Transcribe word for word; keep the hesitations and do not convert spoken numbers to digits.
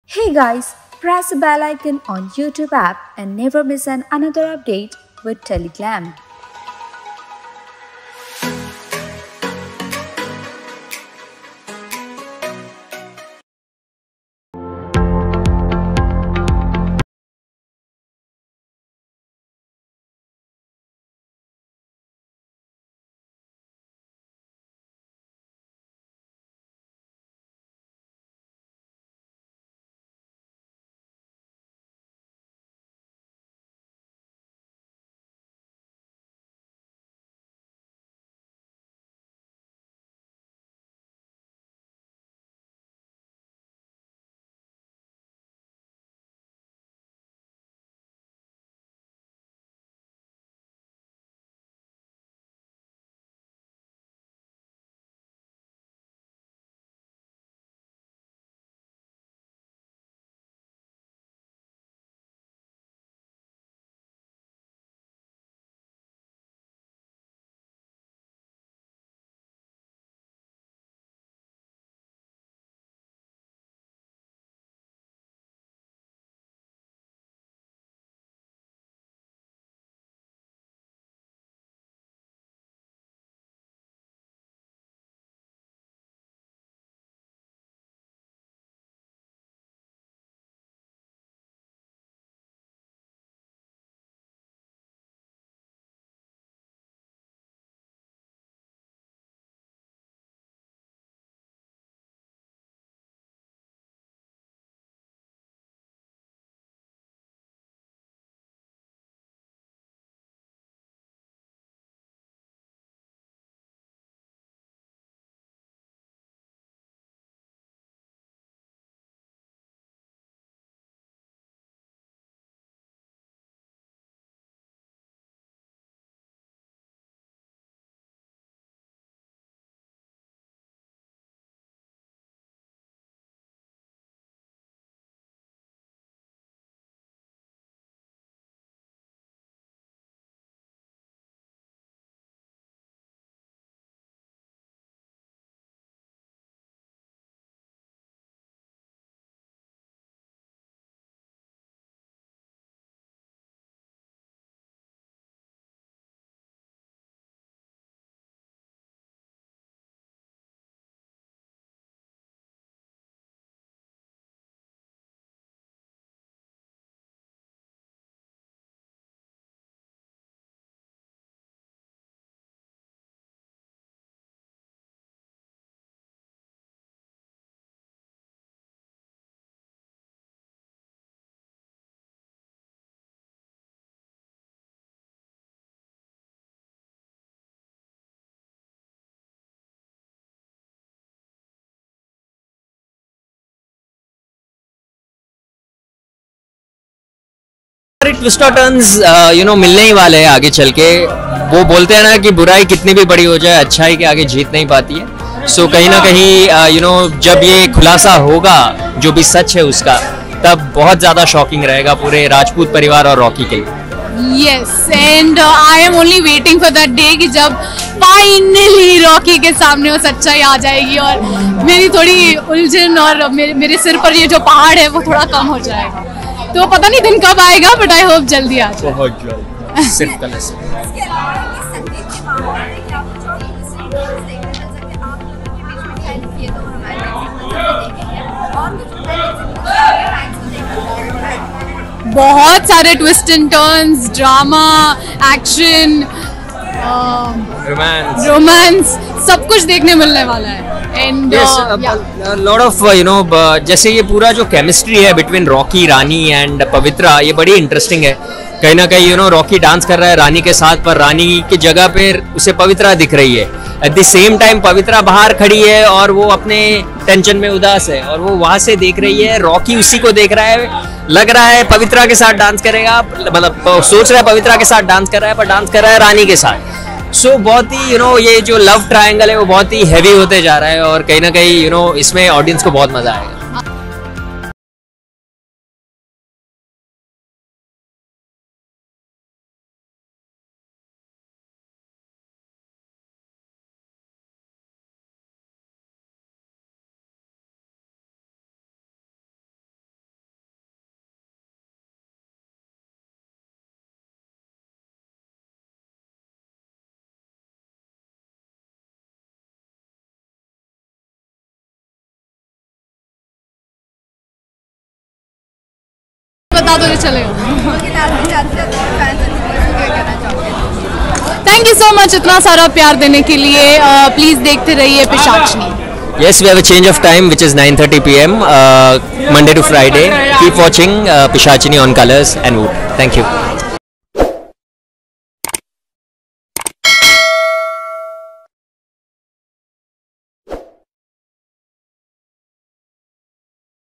Hey guys, press the bell icon on YouTube app and never miss an another update with Teleglam. Twist और turns you know मिलने ही वाले हैं आगे चल के। वो बोलते हैं ना कि बुराई कितनी भी बड़ी हो जाए अच्छाई के आगे जीत नहीं पाती है। सो so, कहीं ना कहीं यू नो जब ये खुलासा होगा जो भी सच है उसका, तब बहुत ज्यादा शॉकिंग रहेगा पूरे राजपूत परिवार और रॉकी के लिए। Yes, and uh, I am only waiting for that day कि जब फाइनली रॉकी के सामने वो सच्चाई आ जाएगी और मेरी थोड़ी उलझन और मेरे मेरे सिर पर ये जो पहाड़ है वो थोड़ा कम हो जाएगा। तो पता नहीं दिन कब आएगा, बट आई होप जल्दी आ जाए। बहुत जल्द, सिर्फ कल से। बहुत सारे twist and turns, drama, action, romance romance, सब कुछ देखने मिलने वाला है। And lot of you know जैसे ये पूरा जो केमिस्ट्री है बिटवीन रॉकी, रानी एंड पवित्रा, ये बड़ी इंटरेस्टिंग है। कहीं ना कहीं यू नो रॉकी डांस कर रहा है रानी के साथ, पर रानी की जगह पे उसे पवित्रा दिख रही है। At the same time Pavitra बाहर खड़ी है और वो अपने टेंशन में उदास है और वो वहां से देख रही है, रॉकी उसी को देख रहा है। लग रहा है पवित्रा के साथ डांस करेगा, मतलब सोच रहा है पवित्रा के साथ डांस कर रहा है, पर डांस कर रहा है रानी के साथ। सो so, बहुत ही यू नो ये जो लव ट्रायंगल है वो बहुत ही हैवी होते जा रहा है और कहीं ना कहीं यू नो इसमें ऑडियंस को बहुत मजा आएगा। सात बजे चलेगा। थैंक यू सो मच इतना सारा प्यार देने के लिए। प्लीज uh, देखते रहिए पिशाचनी। Yes, we have a change of time, which is nine thirty p m uh, Monday to Friday. Keep watching uh, Pishachini on Colors and Wood. Thank you.